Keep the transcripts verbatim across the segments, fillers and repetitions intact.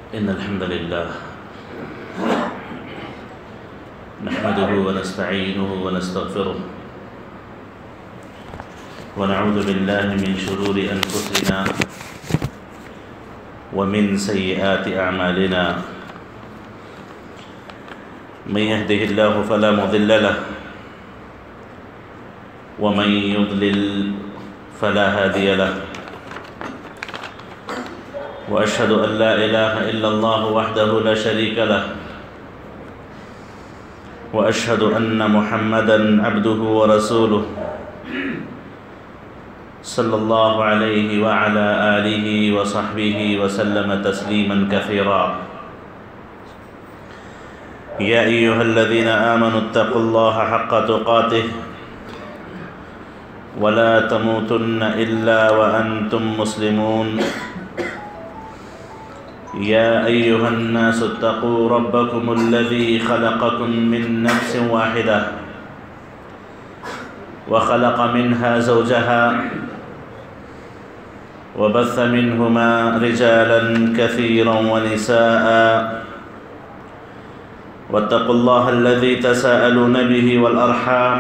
إن الحمد لله نحمده ونستعينه ونستغفره ونعوذ بالله من شرور أنفسنا ومن سيئات أعمالنا من يهده الله فلا مضل له ومن يضلل فلا هادي له وأشهد أن لا إله إلا الله وحده لا شريك له وأشهد أن محمدًا عبده ورسوله صلى الله عليه وعلى آله وصحبه وسلم تسليمًا كثيرا يا أيها الذين آمنوا اتقوا الله حق تقاته ولا تموتن إلا وأنتم مسلمون يا أيها الناس اتقوا ربكم الذي خلقكم من نفس واحدة وخلق منها زوجها وبث منهما رجالا كثيرا ونساء واتقوا الله الذي تساءلون به والأرحام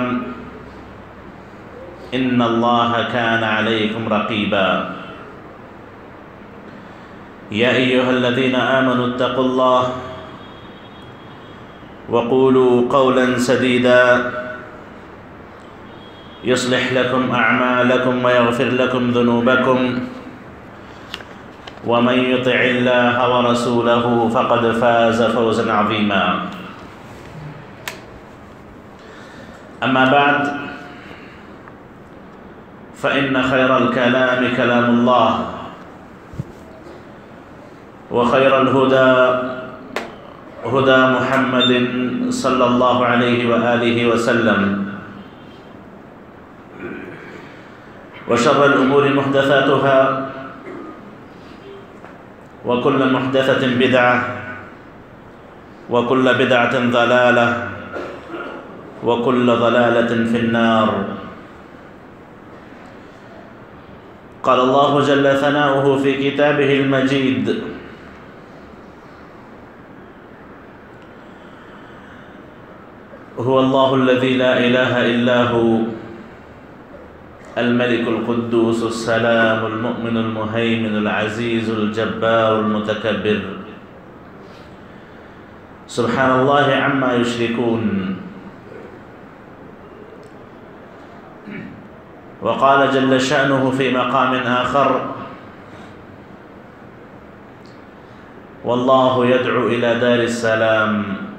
إن الله كان عليكم رقيبا يا أيها الذين آمنوا اتقوا الله وقولوا قولا سديدا يصلح لكم أعمالكم ويغفر لكم ذنوبكم ومن يطع الله ورسوله فقد فاز فوزا عظيما أما بعد فإن خير الكلام كلام الله وخير الهدى هدى محمد صلى الله عليه وآله وسلم وشر الأمور محدثاتها وكل محدثة بدعة وكل بدعة ضلالة وكل ضلالة في النار قال الله جل ثناؤه في كتابه المجيد هو الله الذي لا إله إلا هو الملك القدوس السلام المؤمن المهيمن العزيز الجبار المتكبر سبحان الله عما يشركون وقال جل شأنه في مقام آخر والله يدعو إلى دار السلام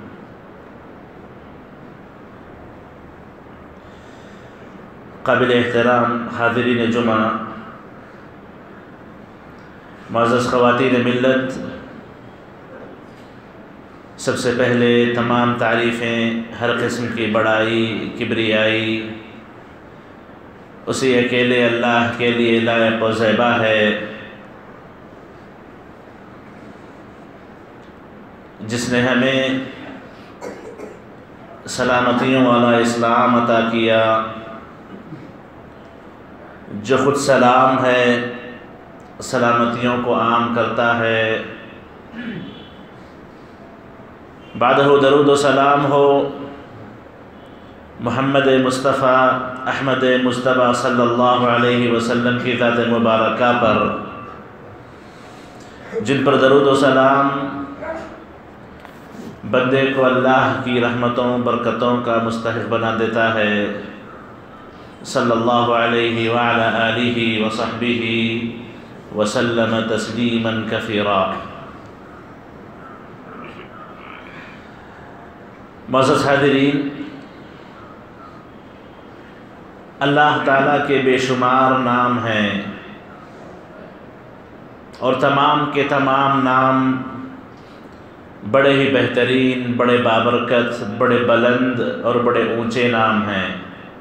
قابل احترام حاضرین جمعہ، معزز خواتین ملت، سب سے پہلے تمام تعریفیں ہر قسم کی بڑائی کبریائی اسی اکیلے اللہ کے لیے لائق و زیبا ہے جس نے ہمیں سلامتیوں والا اسلام عطا کیا، جو خود سلام ہے، سلامتیوں کو عام کرتا ہے۔ بعدہ درود و سلام ہو محمد مصطفیٰ احمد مجتبیٰ صلی اللہ علیہ وسلم کی ذات مبارکہ پر، جن پر درود و سلام بندے کو اللہ کی رحمتوں برکتوں کا مستحق بنا دیتا ہے، صلی اللہ علیہ وعلی آلہ وصحبہ وسلم تسلیما کثیرا۔ معزز حاضرین، اللہ تعالیٰ کے بے شمار نام ہیں اور تمام کے تمام نام بڑے ہی بہترین، بڑے بابرکت، بڑے بلند اور بڑے اونچے نام ہیں۔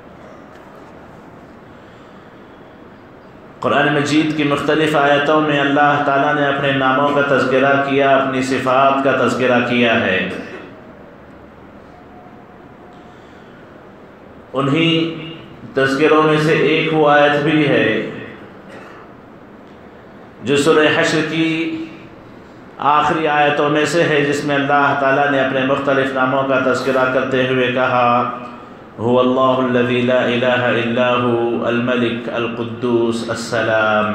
قرآن مجید کی مختلف آیتوں میں اللہ تعالیٰ نے اپنے ناموں کا تذکرہ کیا، اپنی صفات کا تذکرہ کیا ہے۔ انہی تذکروں میں سے ایک وہ آیت بھی ہے جو سورہ حشر کی آخری آیتوں میں سے ہے جس میں اللہ تعالیٰ نے اپنے مختلف ناموں کا تذکرہ کرتے ہوئے کہا هو اللہ الذی لا الہ الا هو الملک القدوس السلام،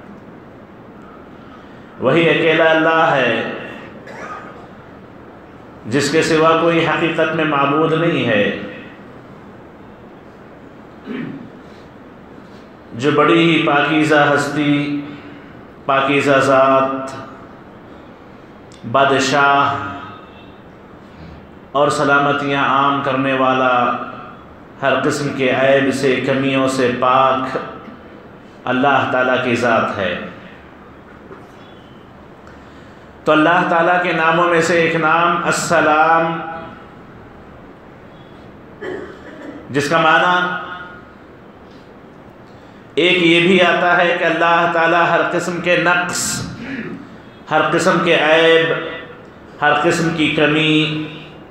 وہی اکیلا اللہ ہے جس کے سوا کوئی حقیقت میں معبود نہیں ہے، جو بڑی ہی پاکیزہ ہستی، پاکیزہ ذات، بادشاہ اور سلامتیاں عام کرنے والا، ہر قسم کے عیب سے، کمیوں سے پاک اللہ تعالیٰ کی ذات ہے۔ تو اللہ تعالیٰ کے ناموں میں سے ایک نام السلام، جس کا معنی ایک یہ بھی آتا ہے کہ اللہ تعالیٰ ہر قسم کے نقص، ہر قسم کے عیب، ہر قسم کی کمی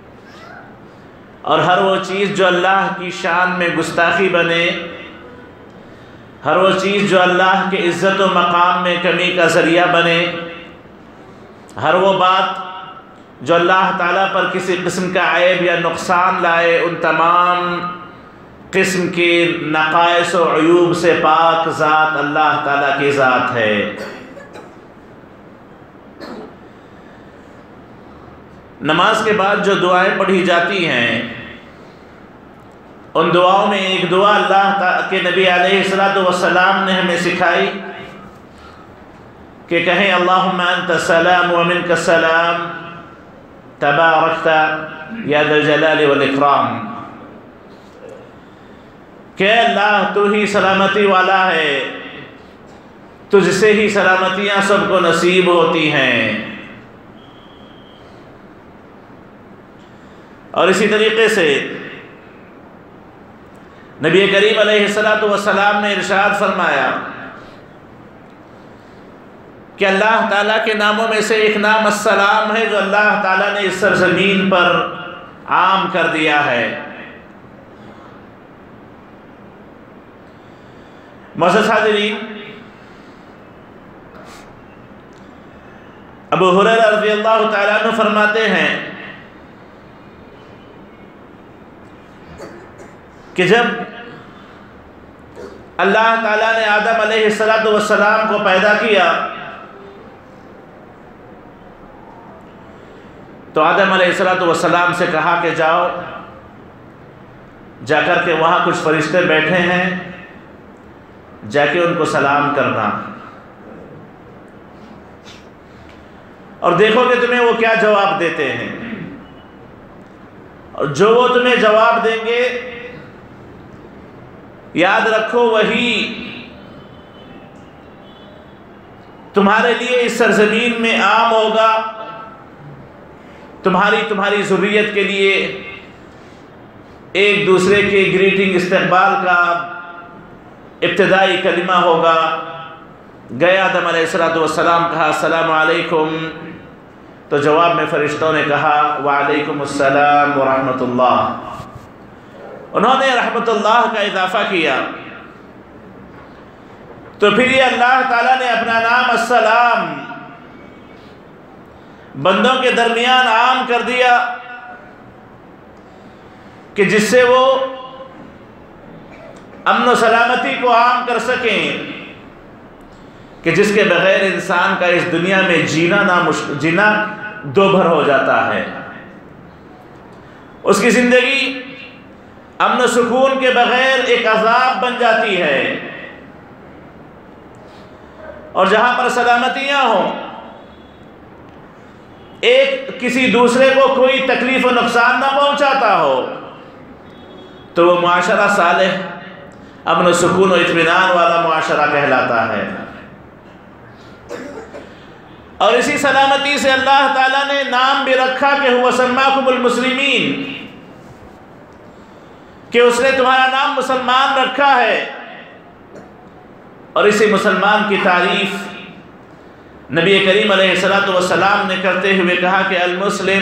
اور ہر وہ چیز جو اللہ کی شان میں گستاخی بنے، ہر وہ چیز جو اللہ کے عزت و مقام میں کمی کا ذریعہ بنے، ہر وہ بات جو اللہ تعالیٰ پر کسی قسم کا عیب یا نقصان لائے، ان تمام قسم کے نقائص و عیوب سے پاک ذات اللہ تعالیٰ کی ذات ہے۔ نماز کے بعد جو دعائیں پڑھی جاتی ہیں، ان دعاؤں میں ایک دعا اللہ کے نبی علیہ الصلوۃ والسلام نے ہمیں سکھائی کہ کہیں اللہم انت السلام ومنک السلام تبارکت یا ذا الجلال والاکرام، کہ اللہ تو ہی سلامتی والا ہے، تجھ سے ہی سلامتیاں سب کو نصیب ہوتی ہیں۔ اور اسی طریقے سے نبی کریم علیہ الصلوۃ والسلام نے ارشاد فرمایا کہ اللہ تعالیٰ کے ناموں میں سے ایک نام السلام ہے جو اللہ تعالیٰ نے اس سرزمین پر عام کر دیا ہے۔ معزز حاضرین، ابو ہریرہ رضی اللہ تعالیٰ عنہ فرماتے ہیں کہ جب اللہ تعالیٰ نے آدم علیہ السلام کو پیدا کیا تو آدم علیہ السلام سے کہا کہ جاؤ، جا کر کے وہاں کچھ فرشتے بیٹھے ہیں، جا کے ان کو سلام کرنا اور دیکھو کہ تمہیں وہ کیا جواب دیتے ہیں، اور جو وہ تمہیں جواب دیں گے یاد رکھو وہی تمہارے لیے اس سرزمین میں عام ہوگا، تمہاری تمہاری ذریت کے لیے ایک دوسرے کے گریٹنگ استقبال کا ابتدائی کلمہ ہوگا۔ گئے آدم علیہ السلام، کہا السلام علیکم، تو جواب میں فرشتوں نے کہا وعلیکم السلام ورحمۃ اللہ، انہوں نے رحمت اللہ کا اضافہ کیا۔ تو پھر یہ اللہ تعالیٰ نے اپنا نام السلام بندوں کے درمیان عام کر دیا کہ جس سے وہ امن و سلامتی کو عام کر سکیں، کہ جس کے بغیر انسان کا اس دنیا میں جینا نامشکل، جینا دو بھر ہو جاتا ہے۔ اس کی زندگی امن و سکون کے بغیر ایک عذاب بن جاتی ہے، اور جہاں پر سلامتیاں ہوں، ایک کسی دوسرے کو کوئی تکلیف و نقصان نہ پہنچاتا ہو، تو وہ معاشرہ صالح، امن و سکون و اطمینان والا معاشرہ کہلاتا ہے۔ اور اسی سلامتی سے اللہ تعالیٰ نے نام بھی رکھا کہ هو سماکم المسلمین، کہ اس نے تمہارا نام مسلمان رکھا ہے۔ اور اسی مسلمان کی تعریف نبی کریم علیہ السلام نے کرتے ہوئے کہا کہ المسلم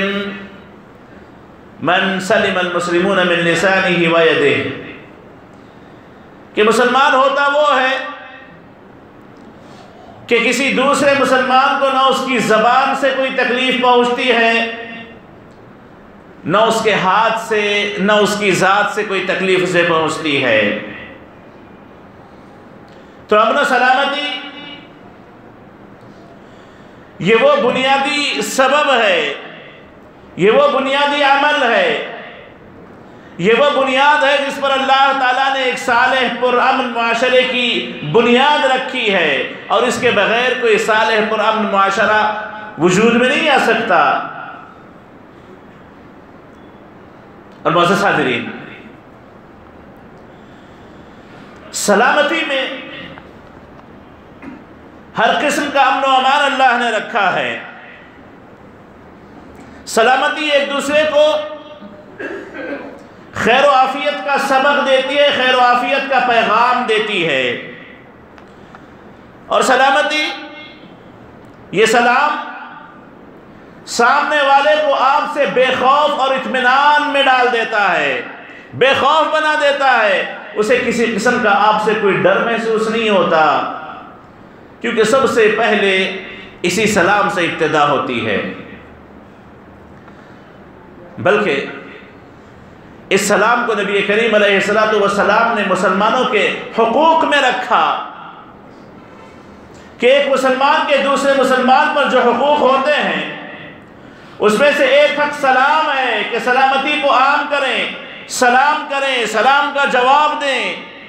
من سلم المسلمون من لسانه ویدہ، کہ مسلمان ہوتا وہ ہے کہ کسی دوسرے مسلمان کو نہ اس کی زبان سے کوئی تکلیف پہنچتی ہے، نہ اس کے ہاتھ سے، نہ اس کی ذات سے کوئی تکلیف اسے پہنچتی ہے۔ تو امن و سلامتی یہ وہ بنیادی سبب ہے، یہ وہ بنیادی عمل ہے، یہ وہ بنیاد ہے جس پر اللہ تعالیٰ نے ایک صالح پرامن معاشرے کی بنیاد رکھی ہے، اور اس کے بغیر کوئی صالح پرامن معاشرہ وجود میں نہیں آ سکتا۔ اور معزز حاضرین، سلامتی میں ہر قسم کا امن و امان اللہ نے رکھا ہے۔ سلامتی ایک دوسرے کو خیر و عافیت کا سبق دیتی ہے، خیر و عافیت کا پیغام دیتی ہے، اور سلامتی یہ سلام سامنے والے کو آپ سے بے خوف اور اطمینان میں ڈال دیتا ہے، بے خوف بنا دیتا ہے، اسے کسی قسم کا آپ سے کوئی ڈر محسوس نہیں ہوتا، کیونکہ سب سے پہلے اسی سلام سے ابتدا ہوتی ہے۔ بلکہ اس سلام کو نبی کریم علیہ السلام نے مسلمانوں کے حقوق میں رکھا کہ ایک مسلمان کے دوسرے مسلمان پر جو حقوق ہوتے ہیں اس میں سے ایک حق سلام ہے کہ سلامتی کو عام کریں، سلام کریں، سلام کا جواب دیں،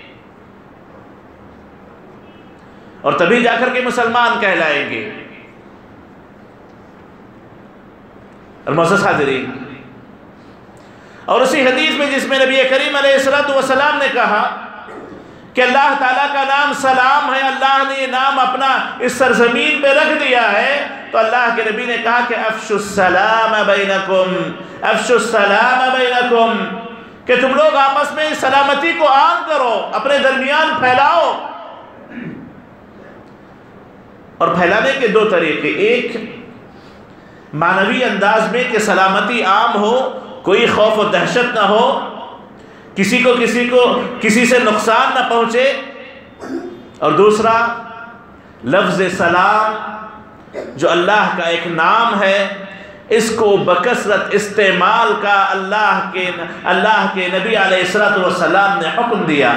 اور تبھی جا کر کے مسلمان کہلائیں گے۔ اور معزز حاضرین، اور اسی حدیث میں جس میں نبی کریم علیہ السلام نے کہا کہ اللہ تعالیٰ کا نام سلام ہے، اللہ نے یہ نام اپنا اس سرزمین پہ رکھ دیا ہے، تو اللہ کے نبی نے کہا کہ افشوا السلام بینکم، افشوا السلام بینکم، کہ تم لوگ آپس میں سلامتی کو عام کرو، اپنے درمیان پھیلاؤ۔ اور پھیلانے کے دو طریقے، ایک معنوی انداز میں کہ سلامتی عام ہو، کوئی خوف و دہشت نہ ہو، کسی کو کسی کو کسی سے نقصان نہ پہنچے، اور دوسرا لفظ سلام جو اللہ کا ایک نام ہے، اس کو بکثرت استعمال کا اللہ کے اللہ کے نبی علیہ السلام نے حکم دیا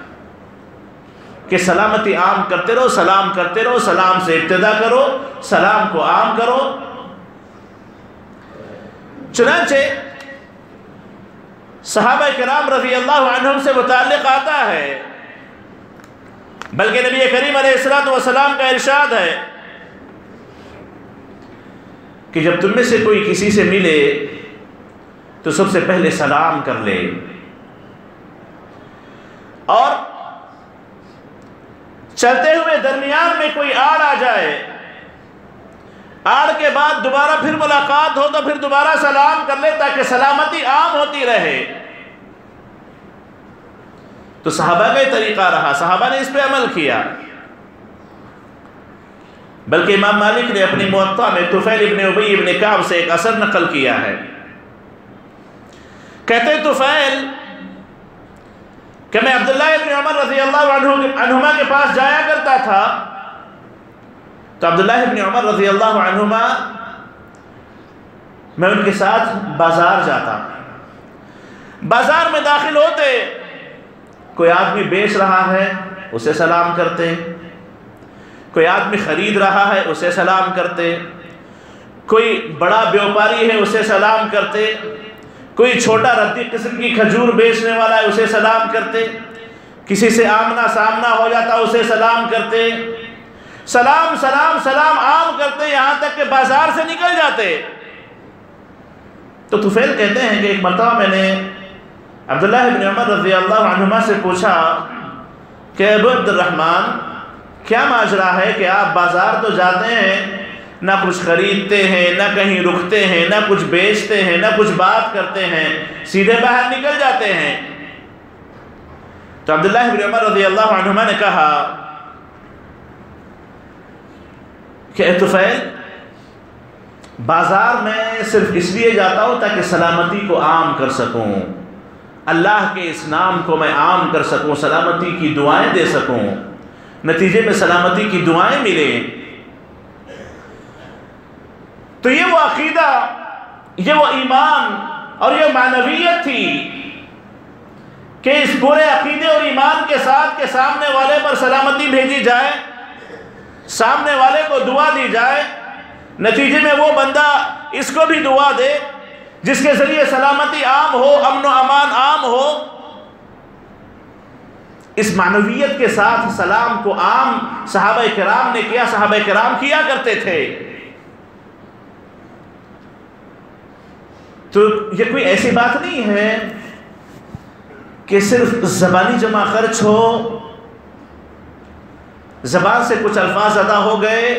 کہ سلامتی عام کرتے رہو، سلام کرتے رہو، سلام سے ابتدا کرو، سلام کو عام کرو۔ چنانچہ صحابہ کرام رضی اللہ عنہم سے متعلق آتا ہے، بلکہ نبی کریم علیہ السلام کا ارشاد ہے کہ جب تم میں سے کوئی کسی سے ملے تو سب سے پہلے سلام کر لے، اور چلتے ہوئے درمیان میں کوئی آڑ آ جائے، آڑ کے بعد دوبارہ پھر ملاقات ہو تو پھر دوبارہ سلام کر لے، تاکہ سلامتی عام ہوتی رہے۔ تو صحابہ کا یہ طریقہ رہا، صحابہ نے اس پہ عمل کیا، بلکہ امام مالک نے اپنی موطا میں طفیل ابن ابی ابن کعب سے ایک اثر نقل کیا ہے۔ کہتے طفیل کہ میں عبداللہ ابن عمر رضی اللہ عنہما کے پاس جایا کرتا تھا، تو عبداللہ ابن عمر رضی اللہ عنہما میں ان کے ساتھ بازار جاتا، بازار میں داخل ہوتے، کوئی آدمی بیچ رہا ہے اسے سلام کرتے، کوئی آدمی خرید رہا ہے اسے سلام کرتے، کوئی بڑا بیوپاری ہے اسے سلام کرتے، کوئی چھوٹا ردی قسم کی کھجور بیچنے والا ہے اسے سلام کرتے، کسی سے آمنا سامنا ہو جاتا اسے سلام کرتے، سلام سلام سلام عام کرتے، یہاں تک کہ بازار سے نکل جاتے۔ تو طفیل کہتے ہیں کہ ایک مرتبہ میں نے عبداللہ ابن عمر رضی اللہ عنہما سے پوچھا کہ ابو عبد الرحمن کیا ماجرا ہے کہ آپ بازار تو جاتے ہیں، نہ کچھ خریدتے ہیں، نہ کہیں رکتے ہیں، نہ کچھ بیچتے ہیں، نہ کچھ بات کرتے ہیں، سیدھے باہر نکل جاتے ہیں؟ تو عبداللہ ابن عمر رضی اللہ عنہما نے کہا کہ اے طفیل، بازار میں صرف اس لیے جاتا ہوں تاکہ سلامتی کو عام کر سکوں، اللہ کے اس نام کو میں عام کر سکوں، سلامتی کی دعائیں دے سکوں، نتیجے میں سلامتی کی دعائیں ملیں۔ تو یہ وہ عقیدہ، یہ وہ ایمان اور یہ معنویت تھی کہ اس پورے عقیدے اور ایمان کے ساتھ کہ سامنے والے پر سلامتی بھیجی جائے، سامنے والے کو دعا دی جائے، نتیجے میں وہ بندہ اس کو بھی دعا دے جس کے ذریعے سلامتی عام ہو، امن و امان عام ہو۔ اس معنویت کے ساتھ سلام کو عام صحابہ کرام نے کیا، صحابہ کرام کیا کرتے تھے۔ تو یہ کوئی ایسی بات نہیں ہے کہ صرف زبانی جمع خرچ ہو، زبان سے کچھ الفاظ ادا ہو گئے،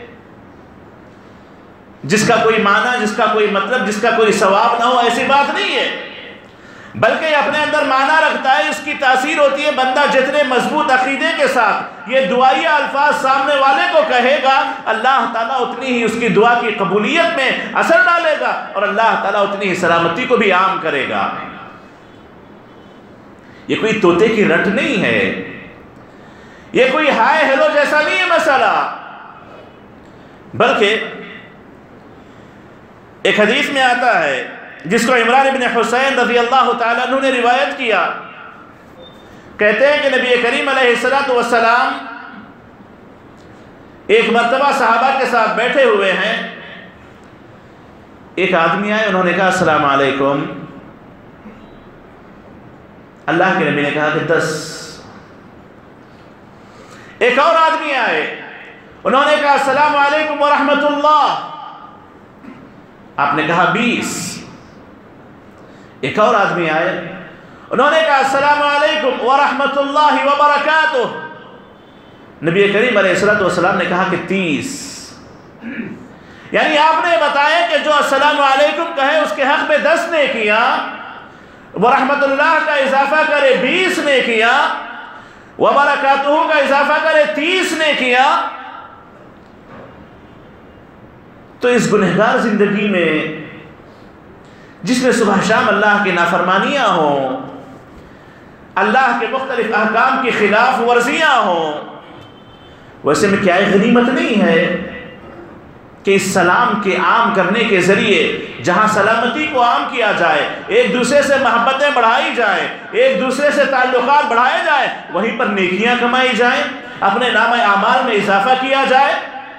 جس کا کوئی معنی، جس کا کوئی مطلب، جس کا کوئی ثواب نہ ہو، ایسی بات نہیں ہے، بلکہ یہ اپنے اندر معنی رکھتا ہے، اس کی تاثیر ہوتی ہے۔ بندہ جتنے مضبوط عقیدے کے ساتھ یہ دعائیہ الفاظ سامنے والے کو کہے گا، اللہ تعالیٰ اتنی ہی اس کی دعا کی قبولیت میں اثر ڈالے گا اور اللہ تعالیٰ اتنی ہی سلامتی کو بھی عام کرے گا۔ یہ کوئی طوطے کی رٹ نہیں ہے، یہ کوئی ہائے ہیلو جیسا نہیں ہے مسئلہ، بلکہ ایک حدیث میں آتا ہے جس کو عمران بن حسین رضی اللہ تعالیٰ عنہ نے روایت کیا، کہتے ہیں کہ نبی کریم علیہ السلام ایک مرتبہ صحابہ کے ساتھ بیٹھے ہوئے ہیں، ایک آدمی آئے، انہوں نے کہا السلام علیکم، اللہ کے نبی نے کہا کہ دس۔ ایک اور آدمی آئے، انہوں نے کہا السلام علیکم ورحمۃ اللہ، آپ نے کہا بیس۔ ایک اور آدمی آئے، انہوں نے کہا السلام علیکم ورحمۃ اللہ وبرکاتہ، نبی کریم علیہ السلام نے کہا کہ تیس۔ یعنی آپ نے بتایا کہ جو السلام علیکم کہے اس کے حق میں دس نے کیا، ورحمۃ اللہ کا اضافہ کرے بیس نے کیا، وبرکاتہ کا اضافہ کرے تیس نے کیا۔ تو اس گنہگار زندگی میں جس میں صبح شام اللہ کی نافرمانیاں ہوں، اللہ کے مختلف احکام کی خلاف ورزیاں ہوں، ویسے میں کیا غنیمت نہیں ہے کہ اس سلام کے عام کرنے کے ذریعے جہاں سلامتی کو عام کیا جائے، ایک دوسرے سے محبتیں بڑھائی جائیں، ایک دوسرے سے تعلقات بڑھائے جائیں، وہیں پر نیکیاں کمائی جائیں، اپنے نام اعمال میں اضافہ کیا جائے۔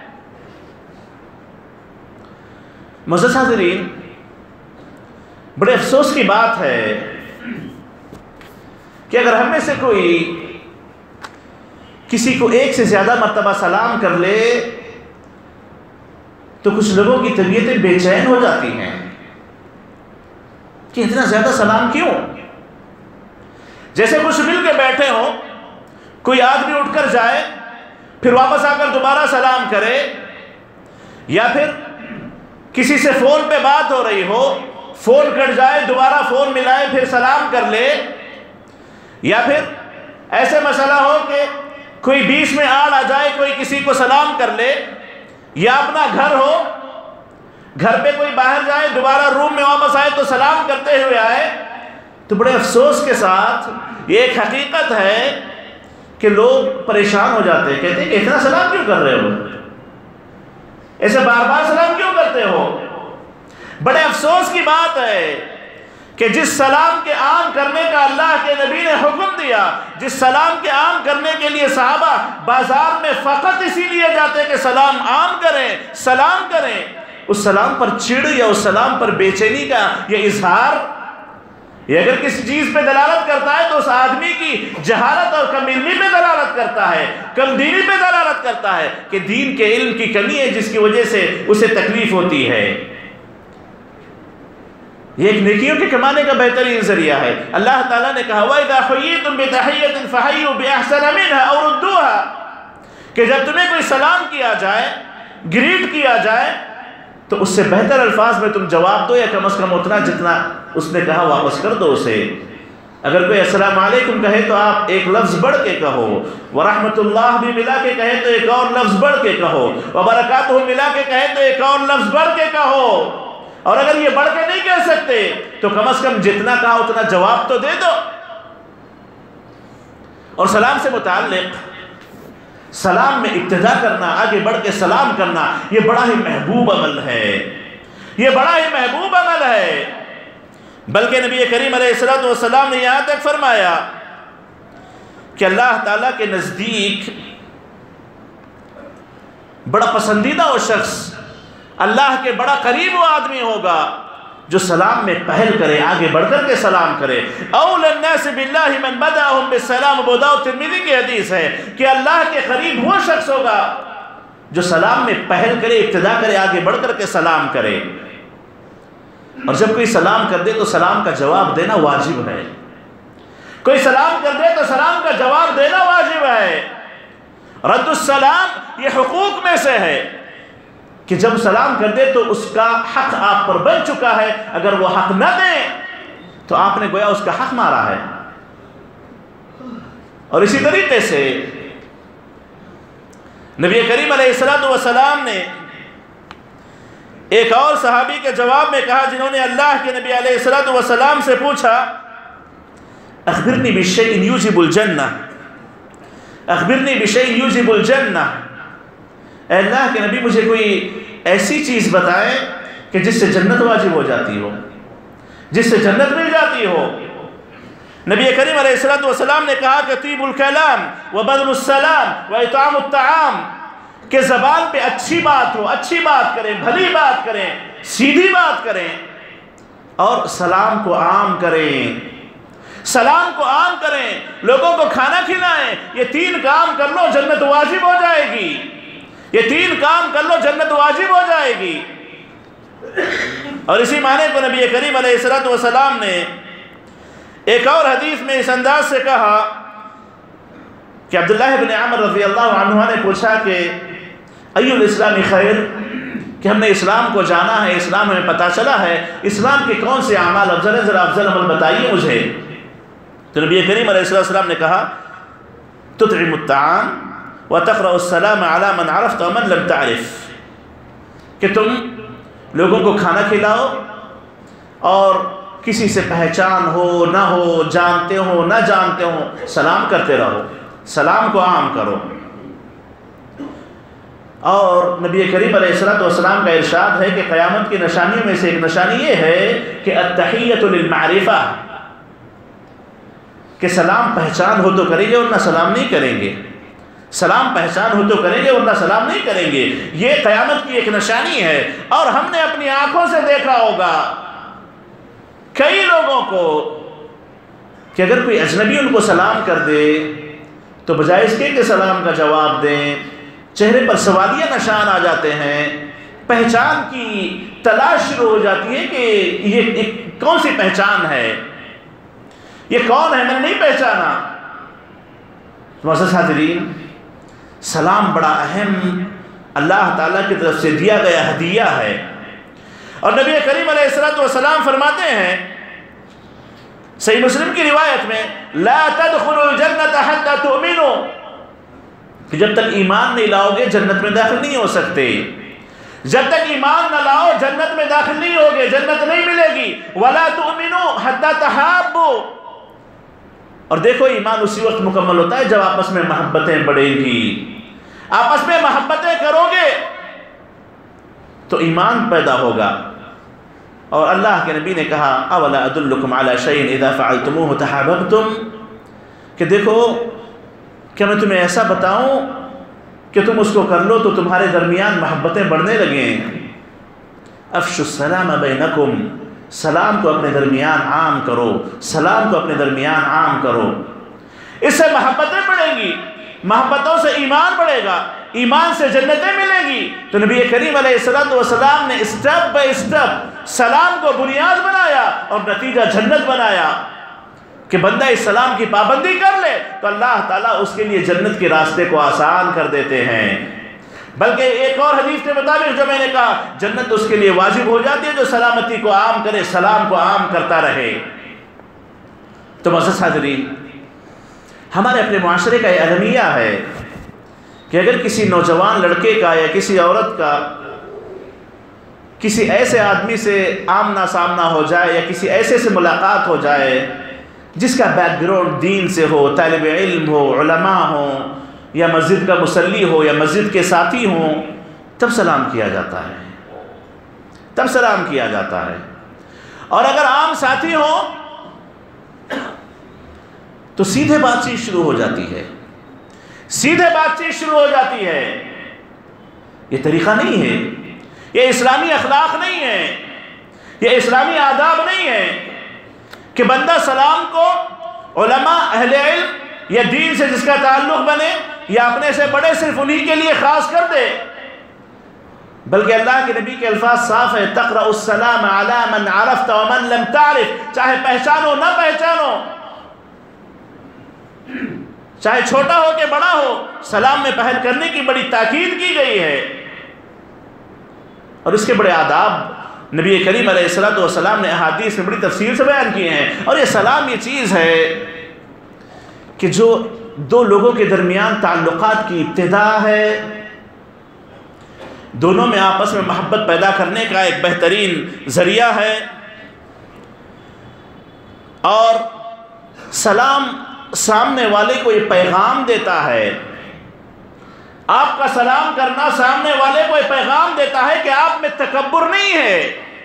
معزز حاضرین، بڑے افسوس کی بات ہے کہ اگر ہم میں سے کوئی کسی کو ایک سے زیادہ مرتبہ سلام کر لے تو کچھ لوگوں کی طبیعتیں بے چین ہو جاتی ہیں کہ اتنا زیادہ سلام کیوں؟ جیسے کچھ مل کے بیٹھے ہوں، کوئی آدمی اٹھ کر جائے پھر واپس آ کر دوبارہ سلام کرے، یا پھر کسی سے فون پہ بات ہو رہی ہو، فون کٹ جائے دوبارہ فون ملائے پھر سلام کر لے، یا پھر ایسے مسئلہ ہو کہ کوئی بیچ میں آڑ آ جائے، کوئی کسی کو سلام کر لے، یا اپنا گھر ہو، گھر پہ کوئی باہر جائے دوبارہ روم میں واپس آئے تو سلام کرتے ہوئے آئے، تو بڑے افسوس کے ساتھ یہ ایک حقیقت ہے کہ لوگ پریشان ہو جاتے ہیں، کہتے ہیں کہ اتنا سلام کیوں کر رہے ہو، ایسے بار بار سلام کیوں کرتے ہو؟ بڑے افسوس کی بات ہے کہ جس سلام کے عام کرنے کا اللہ کے نبی نے حکم دیا، جس سلام کے عام کرنے کے لیے صحابہ بازار میں فقط اسی لیے جاتے کہ سلام عام کریں، سلام کریں، اس سلام پر چڑ یا اس سلام پر بے چینی کا یہ اظہار، یہ اگر کسی چیز پہ دلالت کرتا ہے تو اس آدمی کی جہالت اور کم علمی پہ دلالت کرتا ہے، کم دینی پہ دلالت کرتا ہے کہ دین کے علم کی کمی ہے جس کی وجہ سے اسے تکلیف ہوتی ہے۔ یہ ایک نیکیوں کے کمانے کا بہترین ذریعہ ہے۔ اللہ تعالیٰ نے کہا وَإِذَا حُيِّيتُم بِتَحِيَّةٍ فَحَيُّوا بِأَحْسَنَ مِنْهَا أَوْ رُدُّوهَا، کہ جب تمہیں کوئی سلام کیا جائے، گریٹ کیا جائے، تو اس سے بہتر الفاظ میں تم جواب دو، یا کم از کم اتنا جتنا اس نے کہا واپس کر دو اسے۔ اگر کوئی السلام علیکم کہے تو آپ ایک لفظ بڑھ کے کہو، ورحمت اللہ بھی ملا کے کہے تو ایک اور لفظ بڑھ کے کہو، وبرکاتہ ملا کے کہے تو ایک اور لفظ بڑھ کے کہو، اور اگر یہ بڑھ کے نہیں کہہ سکتے تو کم از کم جتنا کہا اتنا جواب تو دے دو۔ اور سلام سے متعلق سلام میں ابتدا کرنا، آگے بڑھ کے سلام کرنا، یہ بڑا ہی محبوب عمل ہے، یہ بڑا ہی محبوب عمل ہے۔ بلکہ نبی کریم علیہ الصلوۃ والسلام نے یہاں تک فرمایا کہ اللہ تعالیٰ کے نزدیک بڑا پسندیدہ وہ شخص، اللہ کے بڑا قریب وہ آدمی ہوگا جو سلام میں پہل کرے، آگے بڑھ کر کے سلام کرے۔ اولی الناس باللہ من بدأہم بالسلام، ابو داؤد ترمذی کی حدیث ہے کہ اللہ کے قریب وہ شخص ہوگا جو سلام میں پہل کرے، ابتدا کرے، آگے بڑھ کر کے سلام کرے۔ اور جب کوئی سلام کر دے تو سلام کا جواب دینا واجب ہے، کوئی سلام کر دے تو سلام کا جواب دینا واجب ہے۔ رد السلام یہ حقوق میں سے ہے کہ جب سلام کر دے تو اس کا حق آپ پر بن چکا ہے، اگر وہ حق نہ دیں تو آپ نے گویا اس کا حق مارا ہے۔ اور اسی طریقے سے نبی کریم علیہ الصلوۃ والسلام نے ایک اور صحابی کے جواب میں کہا جنہوں نے اللہ کے نبی علیہ الصلوۃ والسلام سے پوچھا اخبرنی بشیء یوجب الجنہ، اخبرنی بشیء یوجب الجنہ، اے اللہ کے نبی مجھے کوئی ایسی چیز بتائیں کہ جس سے جنت واجب ہو جاتی ہو، جس سے جنت مل جاتی ہو۔ نبی کریم علیہ الصلوۃ والسلام نے کہا کہ طیب الکلام وبذل السلام واطعام الطعام، کہ زبان پہ اچھی بات ہو، اچھی بات کریں، بھلی بات کریں، سیدھی بات کریں، اور سلام کو عام کریں، سلام کو عام کریں، لوگوں کو کھانا کھلائیں۔ یہ تین کام کر لو جنت واجب ہو جائے گی، یہ تین کام کر لو جنت واجب ہو جائے گی۔ اور اسی معنی کو نبی کریم علیہ الصلوۃ والسلام نے ایک اور حدیث میں اس انداز سے کہا کہ عبداللہ بن عمر رضی اللہ عنہ نے پوچھا کہ ای الاسلام خیر، کہ ہم نے اسلام کو جانا ہے، اسلام ہمیں پتہ چلا ہے، اسلام کے کون سے اعمال افضل ہیں، ذرا افضل عمل بتائیے مجھے۔ تو نبی کریم علیہ السلام نے کہا تطعم الطعام وتقرأ السلام على من عرفت ومن لم تعرف، کہ تم لوگوں کو کھانا کھلاؤ اور کسی سے پہچان ہو نہ ہو، جانتے ہو نہ جانتے ہو، سلام کرتے رہو، سلام کو عام کرو۔ اور نبی کریم علیہ السلام کا ارشاد ہے کہ قیامت کی نشانیوں میں سے ایک نشانی یہ ہے کہ التحیۃ للمعرفہ، کہ سلام پہچان ہو تو کریں گے ورنہ سلام نہیں کریں گے، سلام پہچان ہو تو کریں گے ورنہ سلام نہیں کریں گے، یہ قیامت کی ایک نشانی ہے۔ اور ہم نے اپنی آنکھوں سے دیکھا ہوگا کئی لوگوں کو کہ اگر کوئی اجنبی ان کو سلام کر دے تو بجائے اس کے کہ سلام کا جواب دیں، چہرے پر سوالیہ نشان آ جاتے ہیں، پہچان کی تلاش شروع ہو جاتی ہے کہ یہ کون سی پہچان ہے، یہ کون ہے، میں نے نہیں پہچانا۔ معزز حاضرین، سلام بڑا اہم اللہ تعالیٰ کی طرف سے دیا گیا ہدیہ ہے۔ اور نبی کریم علیہ الصلوۃ والسلام فرماتے ہیں صحیح مسلم کی روایت میں لا تدخلوا الجنت حتى تؤمنوا، کہ جب تک ایمان نہیں لاؤ گے جنت میں داخل نہیں ہو سکتے، جب تک ایمان نہ لاؤ جنت میں داخل نہیں ہوگے، جنت نہیں ملے گی۔ ولا تؤمنوا حتى تحابوا، اور دیکھو ایمان اسی وقت مکمل ہوتا ہے جب آپس میں محبتیں بڑھیں گی، آپس میں محبتیں کرو گے تو ایمان پیدا ہوگا۔ اور اللہ کے نبی نے کہا اولا ادلکم علی شیء اذا فعلتموه تحاببتم، کہ دیکھو کیا میں تمہیں ایسا بتاؤں کہ تم اس کو کر لو تو تمہارے درمیان محبتیں بڑھنے لگیں۔ افشوا السلام بینکم، سلام کو اپنے درمیان عام کرو، سلام کو اپنے درمیان عام کرو، اس سے محبتیں بڑھیں گی، محبتوں سے ایمان بڑھے گا، ایمان سے جنتیں ملیں گی۔ تو نبی کریم علیہ الصلوۃ والسلام نے اسٹیپ بائی اسٹیپ سلام کو بنیاد بنایا اور نتیجہ جنت بنایا کہ بندہ اس سلام کی پابندی کر لے تو اللہ تعالیٰ اس کے لیے جنت کے راستے کو آسان کر دیتے ہیں۔ بلکہ ایک اور حدیث کے مطابق جو میں نے کہا جنت اس کے لیے واجب ہو جاتی ہے جو سلامتی کو عام کرے، سلام کو عام کرتا رہے۔ تو معزز حاضرین، ہمارے اپنے معاشرے کا یہ المیہ ہے کہ اگر کسی نوجوان لڑکے کا یا کسی عورت کا کسی ایسے آدمی سے آمنا سامنا ہو جائے یا کسی ایسے سے ملاقات ہو جائے جس کا بیک گراؤنڈ دین سے ہو، طالب علم ہو، علماء ہوں یا مسجد کا مصلی ہو یا مسجد کے ساتھی ہوں تب سلام کیا جاتا ہے، تب سلام کیا جاتا ہے۔ اور اگر عام ساتھی ہوں تو سیدھے بات چیت شروع ہو جاتی ہے، سیدھے بات چیت شروع ہو جاتی ہے۔ یہ طریقہ نہیں ہے، یہ اسلامی اخلاق نہیں ہے، یہ اسلامی آداب نہیں ہے کہ بندہ سلام کو علماء، اہل علم یا دین سے جس کا تعلق بنے یا اپنے سے بڑے صرف انہی کے لیے خاص کر دے، بلکہ اللہ کے نبی کے الفاظ صاف ہے، تقرأ السلام علی من عرفت ومن لم تعرف، چاہے پہچانو نہ پہچانو، چاہے چھوٹا ہو کہ بڑا ہو، سلام میں پہل کرنے کی بڑی تاکید کی گئی ہے۔ اور اس کے بڑے آداب نبی کریم علیہ الصلوۃ والسلام نے احادیث میں بڑی تفصیل سے بیان کیے ہیں۔ اور یہ سلام یہ چیز ہے کہ جو دو لوگوں کے درمیان تعلقات کی ابتدا ہے، دونوں میں آپس میں محبت پیدا کرنے کا ایک بہترین ذریعہ ہے۔ اور سلام سامنے والے کو یہ پیغام دیتا ہے، آپ کا سلام کرنا سامنے والے کو یہ پیغام دیتا ہے کہ آپ میں تکبر نہیں ہے،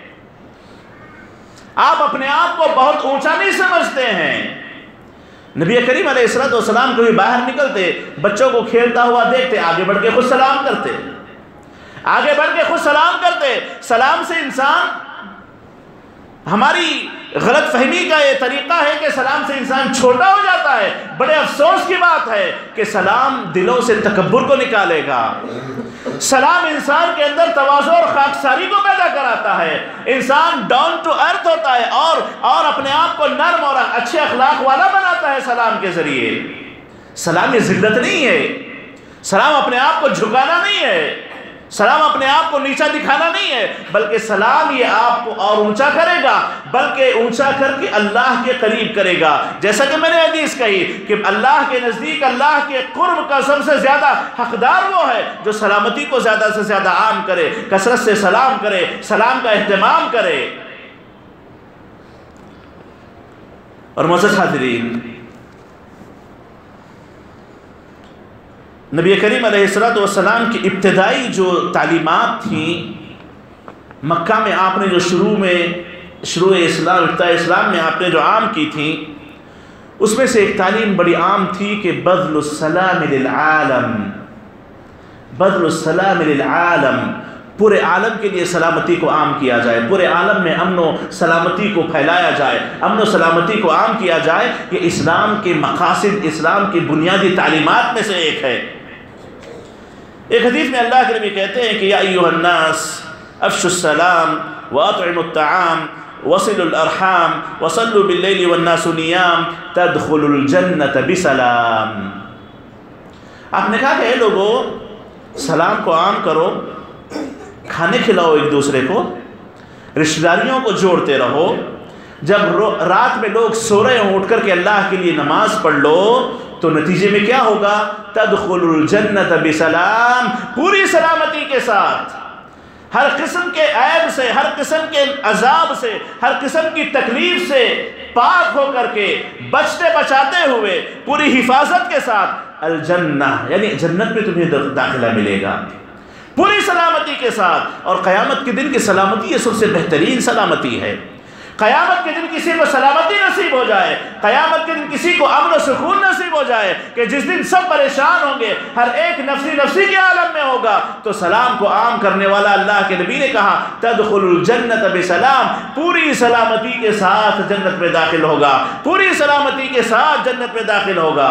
آپ اپنے آپ کو بہت اونچا نہیں سمجھتے ہیں۔ نبی کریم علیہ الصلوۃ والسلام کبھی باہر نکلتے، بچوں کو کھیلتا ہوا دیکھتے، آگے بڑھ کے خود سلام کرتے، آگے بڑھ کے خود سلام کرتے۔ سلام سے انسان، ہماری غلط فہمی کا یہ طریقہ ہے کہ سلام سے انسان چھوٹا ہو جاتا ہے۔ بڑے افسوس کی بات ہے کہ سلام دلوں سے تکبر کو نکالے گا، سلام انسان کے اندر تواضع اور خاکساری کو پیدا کراتا ہے، انسان ڈاؤن ٹو ارتھ ہوتا ہے اور اور اپنے آپ کو نرم اور اچھے اخلاق والا بناتا ہے سلام کے ذریعے۔ سلام یہ ذلت نہیں ہے، سلام اپنے آپ کو جھکانا نہیں ہے، سلام اپنے آپ کو نیچا دکھانا نہیں ہے، بلکہ سلام یہ آپ کو اور اونچا کرے گا، بلکہ اونچا کر کے اللہ کے قریب کرے گا۔ جیسا کہ میں نے حدیث کہی کہ اللہ کے نزدیک، اللہ کے قرب کا سب سے زیادہ حقدار وہ ہے جو سلامتی کو زیادہ سے زیادہ عام کرے، کثرت سے سلام کرے، سلام کا اہتمام کرے۔ اور معزز حاضرین، نبی کریم علیہ الصلوۃ والسلام کی ابتدائی جو تعلیمات تھیں مکہ میں، آپ نے جو شروع میں شروع اسلام ابتدائی اسلام میں آپ نے جو عام کی تھیں، اس میں سے ایک تعلیم بڑی عام تھی کہ بذل السلام للعالم، بذل السلام للعالم، پورے عالم کے لیے سلامتی کو عام کیا جائے، پورے عالم میں امن و سلامتی کو پھیلایا جائے، امن و سلامتی کو عام کیا جائے۔ یہ اسلام کے مقاصد، اسلام کی بنیادی تعلیمات میں سے ایک ہے۔ ایک حدیث میں اللہ کے نبی کہتے ہیں کہ یا ایھا الناس افشوا السلام واطعموا الطعام وصلوا الارحام وصلوا باللیل والناس نیام تدخلوا الجنۃ بسلام۔ آپ نے کہا کہ اے لوگوں، سلام کو عام کرو، کھانے کھلاؤ ایک دوسرے کو، رشتہ داریوں کو جوڑتے رہو، جب رات میں لوگ سو رہے ہوں اٹھ کر کے اللہ کے لیے نماز پڑھ لو، تو نتیجے میں کیا ہوگا؟ تدخل الجنت بسلام، پوری سلامتی کے ساتھ، ہر قسم کے عیب سے، ہر قسم کے عذاب سے، ہر قسم کی تکلیف سے پاک ہو کر کے، بچتے بچاتے ہوئے، پوری حفاظت کے ساتھ الجنہ، یعنی جنت میں تمہیں داخلہ ملے گا پوری سلامتی کے ساتھ۔ اور قیامت کے دن کی سلامتی یہ سب سے بہترین سلامتی ہے۔ قیامت کے دن کسی کو سلامتی نصیب ہو جائے، قیامت کے دن کسی کو امن و سکون نصیب ہو جائے کہ جس دن سب پریشان ہوں گے، ہر ایک نفسی نفسی کے عالم میں ہوگا، تو سلام کو عام کرنے والا اللہ کے نبی نے کہا تدخل الجنت بسلام، پوری سلامتی کے ساتھ جنت میں داخل ہوگا، پوری سلامتی کے ساتھ جنت میں داخل ہوگا۔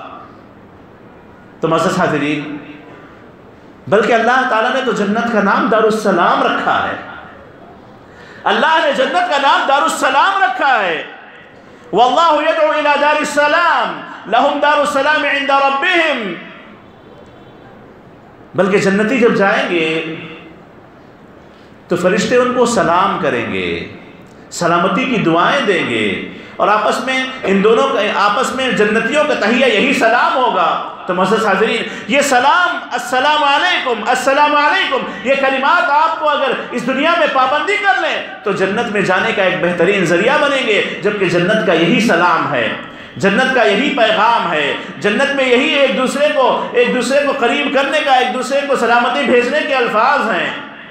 تو معزز حاضرین، بلکہ اللہ تعالیٰ نے تو جنت کا نام دار السلام رکھا ہے، اللہ نے جنت کا نام دار السلام رکھا ہے۔ واللہ یدعو الی دار السلام لہم دار السلام عند ربہم، بلکہ جنتی جب جائیں گے تو فرشتے ان کو سلام کریں گے، سلامتی کی دعائیں دیں گے، اور آپس میں ان دونوں کا آپس میں جنتیوں کا تحیہ یہی سلام ہوگا۔ تو معزز حاضرین، یہ سلام السلام علیکم السلام علیکم، یہ کلمات آپ کو اگر اس دنیا میں پابندی کر لیں تو جنت میں جانے کا ایک بہترین ذریعہ بنیں گے، جبکہ جنت کا یہی سلام ہے۔ جنت کا یہی پیغام ہے، جنت میں یہی ایک دوسرے کو ایک دوسرے کو قریب کرنے کا، ایک دوسرے کو سلامتی بھیجنے کے الفاظ ہیں۔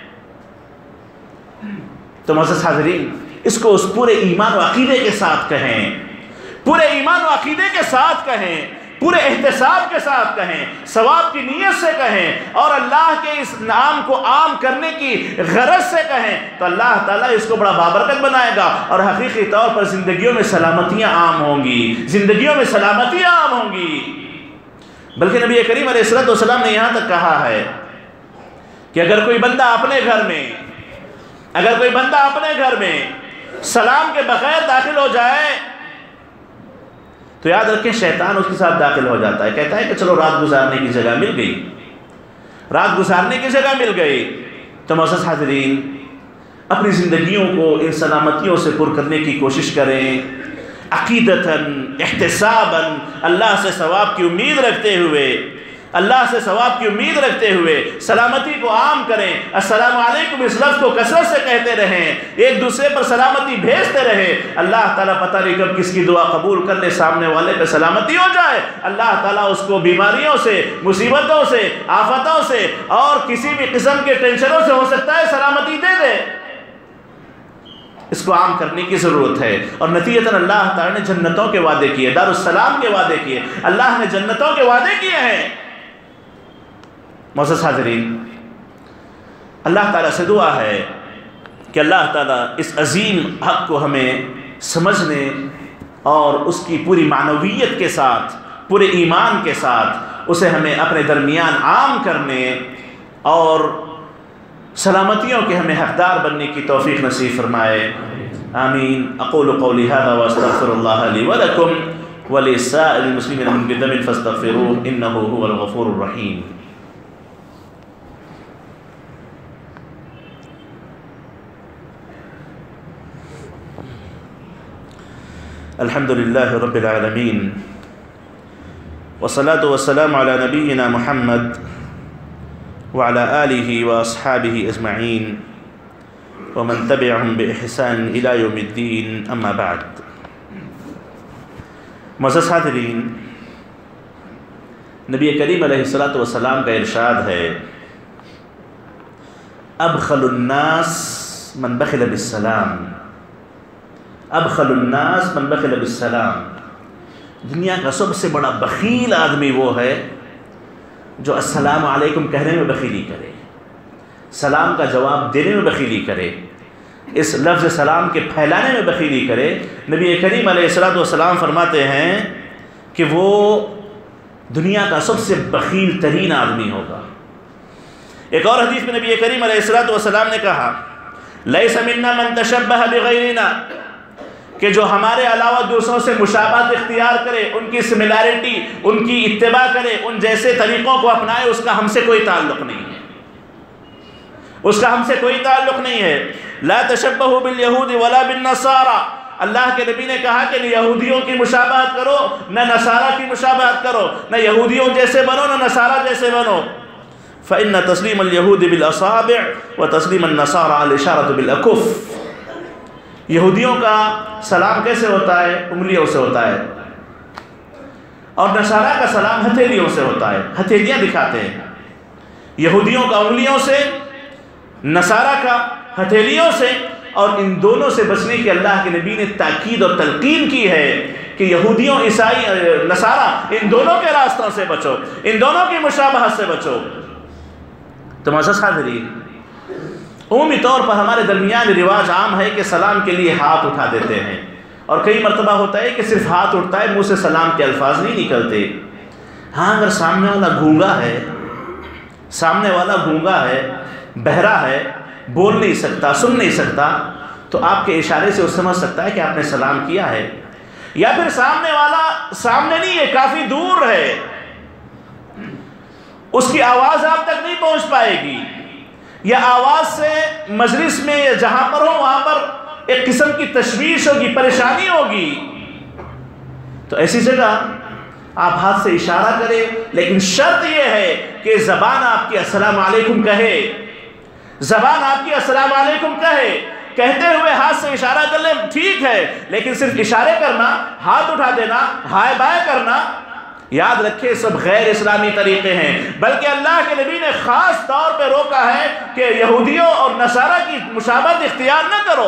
تو معزز حاضرین، اس کو اس پورے ایمان و عقیدے کے ساتھ کہیں، پورے ایمان و عقیدے کے ساتھ کہیں، پورے احتساب کے ساتھ کہیں، ثواب کی نیت سے کہیں، اور اللہ کے اس نام کو عام کرنے کی غرض سے کہیں، تو اللہ تعالیٰ اس کو بڑا بابرکت بنائے گا، اور حقیقی طور پر زندگیوں میں سلامتیاں عام ہوں گی، زندگیوں میں سلامتیاں عام ہوں گی۔ بلکہ نبی کریم علیہ الصلوۃ والسلام نے یہاں تک کہا ہے کہ اگر کوئی بندہ اپنے گھر میں اگر کوئی بندہ اپنے گھر میں سلام کے بغیر داخل ہو جائے تو یاد رکھیں شیطان اس کے ساتھ داخل ہو جاتا ہے، کہتا ہے کہ چلو رات گزارنے کی جگہ مل گئی، رات گزارنے کی جگہ مل گئی۔ تو معزز حاضرین، اپنی زندگیوں کو ان سلامتیوں سے پر کرنے کی کوشش کریں، عقیدتاً احتساباً، اللہ سے ثواب کی امید رکھتے ہوئے اللہ سے ثواب کی امید رکھتے ہوئے سلامتی کو عام کریں، السلام علیکم اس لفظ کو کثرت سے کہتے رہیں، ایک دوسرے پر سلامتی بھیجتے رہیں۔ اللہ تعالیٰ پتہ نہیں کب کس کی دعا قبول کر لے، سامنے والے پہ سلامتی ہو جائے، اللہ تعالیٰ اس کو بیماریوں سے، مصیبتوں سے، آفتوں سے اور کسی بھی قسم کے ٹینشنوں سے ہو سکتا ہے سلامتی دے دے۔ اس کو عام کرنے کی ضرورت ہے، اور نتیجتاً اللہ تعالیٰ نے جنتوں کے وعدے کیے، دار السلام کے وعدے کیے، اللہ نے جنتوں کے وعدے کیے ہیں۔ معزز حاضرین، اللہ تعالیٰ سے دعا ہے کہ اللہ تعالیٰ اس عظیم حق کو ہمیں سمجھنے اور اس کی پوری معنویت کے ساتھ، پورے ایمان کے ساتھ اسے ہمیں اپنے درمیان عام کرنے اور سلامتیوں کے ہمیں حقدار بننے کی توفیق نصیب فرمائے۔ آمین۔ اقول قولی ھذا واستغفر اللہ لی ولکم ولسائر المسلمین من کل ذنب فاستغفروہ انہ ھو الغفور الرحیم۔ الحمد للہ رب العالمین، والصلاة والسلام علی نبینا محمد وعلى آلہ واصحابہ اجمعین ومن تبعہم بإحسان الى یوم الدین، اما بعد۔ معزز حاضرین، نبی کریم علیہ الصلوۃ والسلام کا ارشاد ہے، ابخل الناس من بخل بالسلام، ابخل الناس من بخل بالسلام۔ دنیا کا سب سے بڑا بخیل آدمی وہ ہے جو السلام علیکم کہنے میں بخیلی کرے، سلام کا جواب دینے میں بخیلی کرے، اس لفظ سلام کے پھیلانے میں بخیلی کرے۔ نبی کریم علیہ الصلوۃ والسلام فرماتے ہیں کہ وہ دنیا کا سب سے بخیل ترین آدمی ہوگا۔ ایک اور حدیث میں نبی کریم علیہ الصلوۃ والسلام نے کہا، لیس منا من تشبہ بغیرنا، کہ جو ہمارے علاوہ دوسروں سے مشابہت اختیار کرے، ان کی سملیرٹی، ان کی اتباع کرے، ان جیسے طریقوں کو اپنائے، اس کا ہم سے کوئی تعلق نہیں ہے، اس کا ہم سے کوئی تعلق نہیں ہے۔ لا تشبہوا بالیہود ولا بالنصارى، اللہ کے نبی نے کہا کہ نہ یہودیوں کی مشابہت کرو نہ نصارہ کی مشابہت کرو، نہ یہودیوں جیسے بنو نہ نصارہ جیسے بنو۔ فإن تسلیم اليہود بالاصابع وتسلیم النصارى الاشارۃ بالاکف، یہودیوں کا سلام کیسے ہوتا ہے؟ انگلیوں سے ہوتا ہے، اور نصارہ کا سلام ہتھیلیوں سے ہوتا ہے، ہتھیلیاں دکھاتے ہیں۔ یہودیوں کا انگلیوں سے، نصارہ کا ہتھیلیوں سے، اور ان دونوں سے بچنے کی اللہ کے نبی نے تاکید اور تلقین کی ہے کہ یہودیوں، عیسائی، نصارہ، ان دونوں کے راستوں سے بچو، ان دونوں کی مشابہت سے بچو۔ تو معزز حاضرین، عمومی طور پر ہمارے درمیان رواج عام ہے کہ سلام کے لیے ہاتھ اٹھا دیتے ہیں، اور کئی مرتبہ ہوتا ہے کہ صرف ہاتھ اٹھتا ہے، منہ سے سلام کے الفاظ نہیں نکلتے۔ ہاں، اگر سامنے والا گونگا ہے سامنے والا گونگا ہے بہرا ہے، بول نہیں سکتا، سن نہیں سکتا، تو آپ کے اشارے سے وہ سمجھ سکتا ہے کہ آپ نے سلام کیا ہے۔ یا پھر سامنے والا سامنے نہیں ہے، کافی دور ہے، اس کی آواز آپ تک نہیں پہنچ پائے گی، یا آواز سے مجلس میں یا جہاں پر ہو وہاں پر ایک قسم کی تشویش ہوگی، پریشانی ہوگی، تو ایسی جگہ آپ ہاتھ سے اشارہ کریں، لیکن شرط یہ ہے کہ زبان آپ کی السلام علیکم کہے، زبان آپ کی السلام علیکم کہے، کہتے ہوئے ہاتھ سے اشارہ کر لیں ٹھیک ہے، لیکن صرف اشارے کرنا، ہاتھ اٹھا دینا، ہائے بائے کرنا، یاد رکھے سب غیر اسلامی طریقے ہیں، بلکہ اللہ کے نبی نے خاص طور پہ روکا ہے کہ یہودیوں اور نصارہ کی مشابہت اختیار نہ کرو۔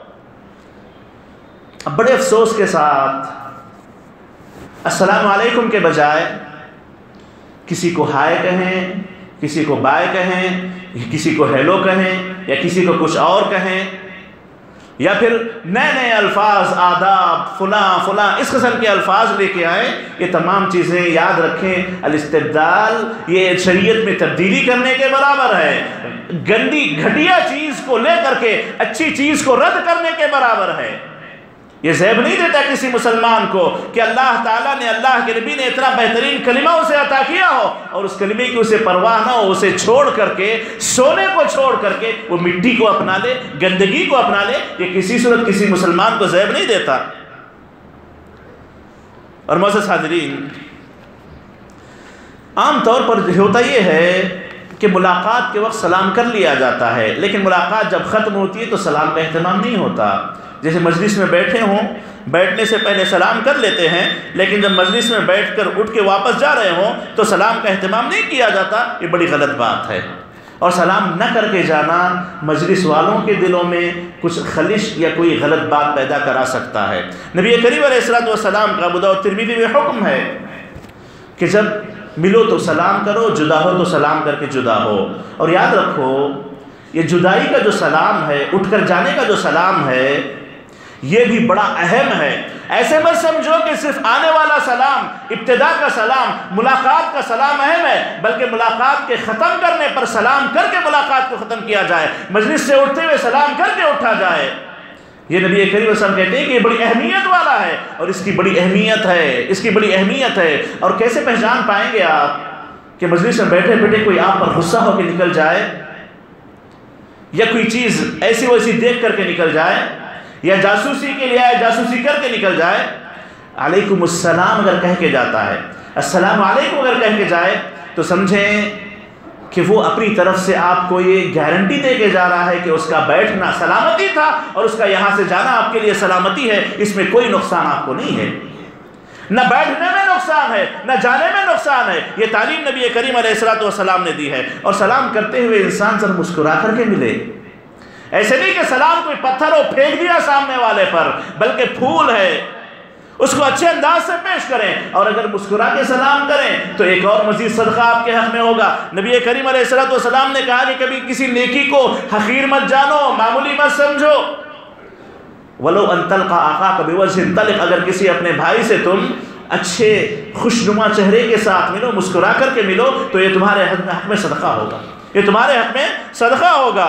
اب بڑے افسوس کے ساتھ السلام علیکم کے بجائے کسی کو ہائے کہیں، کسی کو بائے کہیں، کسی کو ہیلو کہیں، یا کسی کو کچھ اور کہیں، یا پھر نئے نئے الفاظ، آداب، فلاں فلاں اس قسم کے الفاظ لے کے آئیں۔ یہ تمام چیزیں یاد رکھیں، الاستبدال یہ شریعت میں تبدیلی کرنے کے برابر ہے، گندی گھٹیا چیز کو لے کر کے اچھی چیز کو رد کرنے کے برابر ہے۔ یہ زیب نہیں دیتا کسی مسلمان کو کہ اللہ تعالیٰ نے، اللہ کے نبی نے اتنا بہترین کلمہ اسے عطا کیا ہو اور اس کلمے کی اسے پرواہ نہ ہو، اسے چھوڑ کر کے، سونے کو چھوڑ کر کے وہ مٹی کو اپنا لے، گندگی کو اپنا لے۔ یہ کسی صورت کسی مسلمان کو زیب نہیں دیتا۔ اور معزز حاضرین، عام طور پر ہوتا یہ ہے کہ ملاقات کے وقت سلام کر لیا جاتا ہے، لیکن ملاقات جب ختم ہوتی ہے تو سلام کا اہتمام نہیں ہوتا۔ جیسے مجلس میں بیٹھے ہوں، بیٹھنے سے پہلے سلام کر لیتے ہیں، لیکن جب مجلس میں بیٹھ کر اٹھ کے واپس جا رہے ہوں تو سلام کا اہتمام نہیں کیا جاتا۔ یہ بڑی غلط بات ہے، اور سلام نہ کر کے جانا مجلس والوں کے دلوں میں کچھ خلش یا کوئی غلط بات پیدا کرا سکتا ہے۔ نبی کریم علیہ الصلوۃ والسلام کا ابو داؤد ترمذی میں حکم ہے کہ جب ملو تو سلام کرو، جدا ہو تو سلام کر کے جدا ہو۔ اور یاد رکھو، یہ جدائی کا جو سلام ہے، اٹھ کر جانے کا جو سلام ہے، یہ بھی بڑا اہم ہے۔ ایسے مت سمجھو کہ صرف آنے والا سلام، ابتدا کا سلام، ملاقات کا سلام اہم ہے، بلکہ ملاقات کے ختم کرنے پر سلام کر کے ملاقات کو ختم کیا جائے، مجلس سے اٹھتے ہوئے سلام کر کے اٹھا جائے۔ یہ نبی کریم صلی اللہ علیہ وسلم کہتے ہیں کہ یہ بڑی اہمیت والا ہے، اور اس کی بڑی اہمیت ہے، اس کی بڑی اہمیت ہے۔ اور کیسے پہچان پائیں گے آپ کہ مجلس میں بیٹھے بیٹھے کوئی آپ پر غصہ ہو کے نکل جائے، یا کوئی چیز ایسی ویسی دیکھ کر کے نکل جائے، یا جاسوسی کے لیے آئے جاسوسی کر کے نکل جائے؟ علیکم السلام اگر کہہ کے جاتا ہے، السلام علیکم اگر کہہ کے جائے، تو سمجھیں کہ وہ اپنی طرف سے آپ کو یہ گارنٹی دے کے جا رہا ہے کہ اس کا بیٹھنا سلامتی تھا، اور اس کا یہاں سے جانا آپ کے لیے سلامتی ہے، اس میں کوئی نقصان آپ کو نہیں ہے۔ نہ بیٹھنے میں نقصان ہے، نہ جانے میں نقصان ہے۔ یہ تعلیم نبی کریم علیہ الصلوۃ والسلام نے دی ہے۔ اور سلام کرتے ہوئے انسان ذرا مسکرا کر کے ملے، ایسے نہیں کہ سلام کوئی پتھر ہو پھینک دیا سامنے والے پر، بلکہ پھول ہے، اس کو اچھے انداز سے پیش کریں، اور اگر مسکرا کے سلام کریں تو ایک اور مزید صدقہ آپ کے حق میں ہوگا۔ نبی کریم علیہ الصلوۃ والسلام نے کہا کہ کبھی کسی نیکی کو حقیر مت جانو، معمولی مت سمجھو۔ وَلَوْ أَن تَلْقَىٰ أَخَاكَ بِوَجْهٍ طَلِقٍ، اگر کسی اپنے بھائی سے تم اچھے خوشنما چہرے کے ساتھ ملو، مسکرا کر کے ملو، تو یہ تمہارے حق میں صدقہ ہوگا، یہ تمہارے حق میں صدقہ ہوگا۔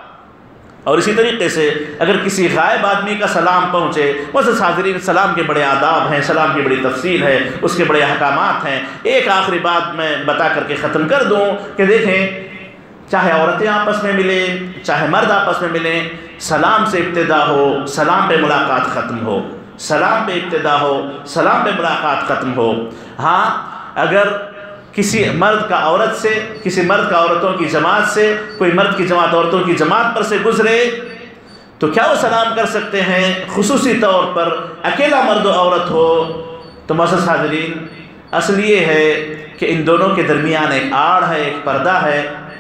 اور اسی طریقے سے اگر کسی غائب آدمی کا سلام پہنچے، معزز حاضرین، سلام کے بڑے آداب ہیں، سلام کی بڑی تفصیل ہے، اس کے بڑے احکامات ہیں۔ ایک آخری بات میں بتا کر کے ختم کر دوں کہ دیکھیں، چاہے عورتیں آپس میں ملیں، چاہے مرد آپس میں ملیں، سلام سے ابتدا ہو، سلام پہ ملاقات ختم ہو، سلام پہ ابتدا ہو، سلام پہ ملاقات ختم ہو۔ ہاں، اگر کسی مرد کا عورت سے، کسی مرد کا عورتوں کی جماعت سے، کوئی مرد کی جماعت عورتوں کی جماعت پر سے گزرے، تو کیا وہ سلام کر سکتے ہیں؟ خصوصی طور پر اکیلا مرد و عورت ہو تو معزز حاضرین، اصل یہ ہے کہ ان دونوں کے درمیان ایک آڑ ہے، ایک پردہ ہے،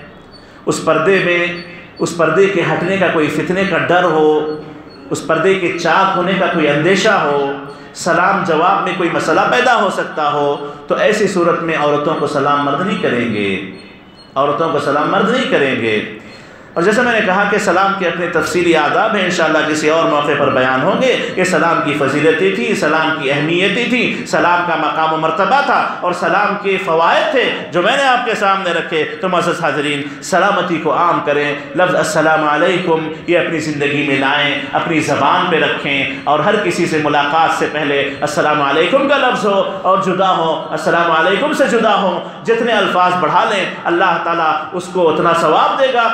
اس پردے میں، اس پردے کے ہٹنے کا کوئی فتنے کا ڈر ہو، اس پردے کے چاک ہونے کا کوئی اندیشہ ہو، سلام جواب میں کوئی مسئلہ پیدا ہو سکتا ہو، تو ایسی صورت میں عورتوں کو سلام مرد نہیں کریں گے، عورتوں کو سلام مرد نہیں کریں گے۔ اور جیسا میں نے کہا کہ سلام کے اپنے تفصیلی آداب ہیں، انشاءاللہ کسی اور موقع پر بیان ہوں گے کہ سلام کی فضیلتیں تھی، سلام کی اہمیتیں تھی، سلام کا مقام و مرتبہ تھا، اور سلام کے فوائد تھے جو میں نے آپ کے سامنے رکھے۔ تو معزز حاضرین، سلامتی کو عام کریں، لفظ السلام علیکم یہ اپنی زندگی میں لائیں، اپنی زبان پہ رکھیں، اور ہر کسی سے ملاقات سے پہلے السلام علیکم کا لفظ ہو، اور جدا ہو السلام علیکم سے جدا ہو۔ جتنے الفاظ بڑھا لیں اللہ تعالیٰ اس کو اتنا ثواب دے گا۔ سلام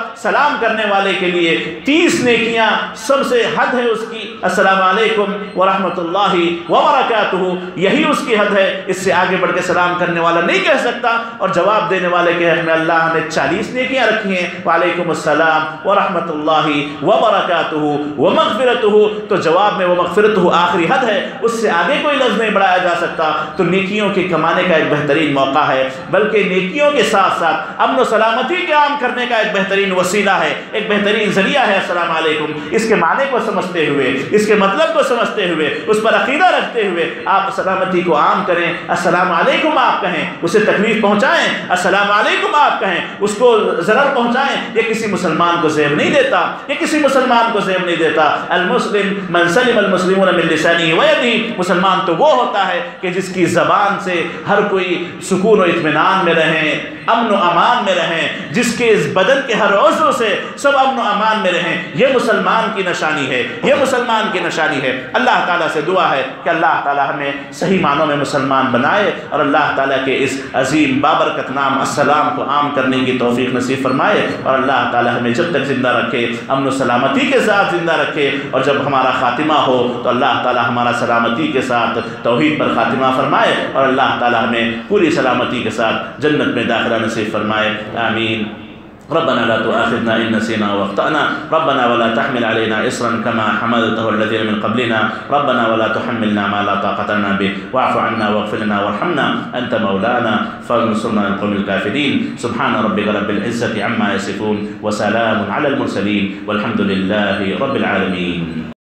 سلام کرنے والے کے لیے تیس نیکیاں سب سے حد ہے اس کی، السلام علیکم ورحمۃ اللہ وبرکاتہ، یہی اس کی حد ہے، اس سے آگے بڑھ کے سلام کرنے والا نہیں کہہ سکتا۔ اور جواب دینے والے کے حق میں اللہ نے چالیس نیکیاں رکھی ہیں، وعلیکم السلام ورحمۃ اللہ وبرکاتہ ومغفرتہ، تو جواب میں ومغفرتہ آخری حد ہے، اس سے آگے کوئی لفظ نہیں بڑھایا جا سکتا۔ تو نیکیوں کے کمانے کا ایک بہترین موقع ہے، بلکہ نیکیوں کے ساتھ ساتھ امن و سلامتی کے عام کرنے کا ایک بہترین وسیلہ ہے، ایک بہترین ذریعہ ہے السلام علیکم۔ اس کے معنی کو سمجھتے ہوئے، اس کے مطلب کو سمجھتے ہوئے، اس پر عقیدہ رکھتے ہوئے آپ سلامتی کو عام کریں، السلام علیکم آپ کہیں، اسے تکلیف پہنچائیں، السلام علیکم آپ کہیں، اس کو ضرر پہنچائیں، یہ کسی مسلمان کو زیب نہیں دیتا، یہ کسی مسلمان کو زیب نہیں دیتا۔ المسلم من سلم المسلمون من لسانه ويده، مسلمان تو وہ ہوتا ہے کہ جس کی زبان سے ہر کوئی سکون و اطمینان میں رہیں، امن و امان میں رہیں، جس کے اس بدن کے ہر عضو سے سب امن و امان میں رہیں، یہ مسلمان کی نشانی ہے، یہ مسلمان کی نشانی ہے۔ اللہ تعالیٰ سے دعا ہے کہ اللہ تعالیٰ ہمیں صحیح معنوں میں مسلمان بنائے، اور اللہ تعالیٰ کے اس عظیم بابرکت نام السلام کو عام کرنے کی توفیق نصیب فرمائے، اور اللہ تعالیٰ ہمیں جب تک زندہ رکھے امن و سلامتی کے ساتھ زندہ رکھے، اور جب ہمارا خاتمہ ہو تو اللہ تعالیٰ ہمارا سلامتی کے ساتھ توحید پر خاتمہ فرمائے، اور اللہ تعالیٰ ہمیں پوری سلامتی کے ساتھ جنت میں داخلہ نصیب فرمائے، آمین۔ ربنا لا تؤاخذنا إن نسينا واخطأنا، ربنا ولا تحمل علينا إصرا كما حملته الذين من قبلنا، ربنا ولا تحملنا ما لا طاقة لنا به، واعف عنا واغفر لنا وارحمنا أنت مولانا فانصرنا على القوم الكافرين، سبحان ربك رب العزة عما يصفون وسلام على المرسلين والحمد لله رب العالمين۔